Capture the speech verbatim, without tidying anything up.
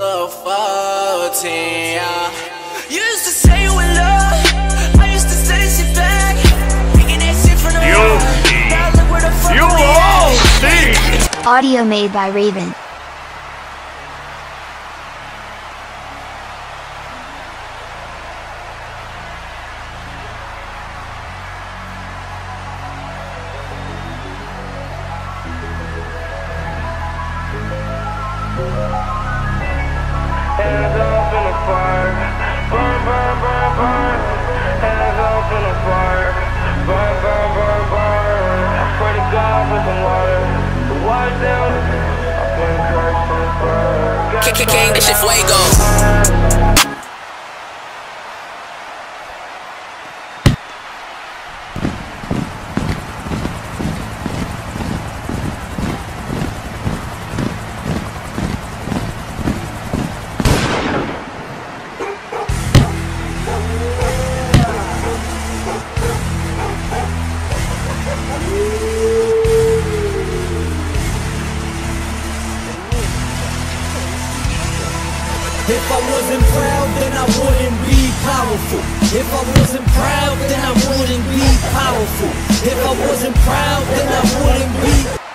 Little fourteen, yeah. You used to say you in love, I used to say sit back, thinking that shit from the road. Now look where the fuck we at. Audio made by Raven. Hands up in the fire, burn, burn, burn, burn. Hands up in the fire, burn, burn, burn, burn. I pray to God for some water, to wash down. I've been cursed since birth. King, king, this shit fuego. If I wasn't proud, then I wouldn't be powerful. If I wasn't proud, then I wouldn't be powerful. If I wasn't proud, then I wouldn't be